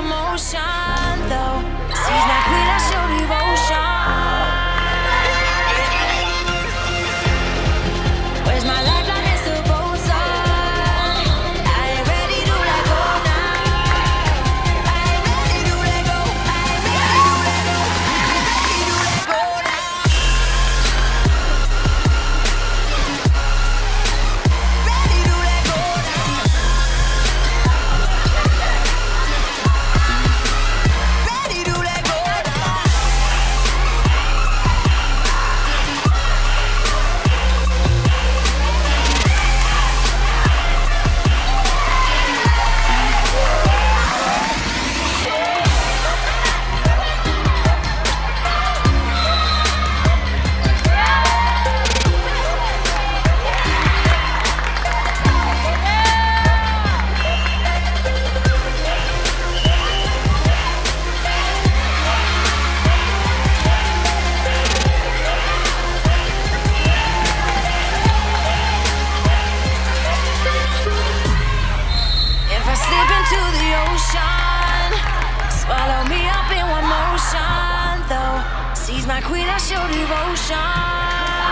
one motion, though. Sees my queen, I show devotion. Where's my lifeline? It's the boat song. I ain't ready to let go now. I ain't ready to let go. I ain't ready to let go. I ain't ready to let go now. Ready to let go now. Ready to let go now. If I slip into the ocean, swallow me up in one motion, though. Sees my queen, I show devotion.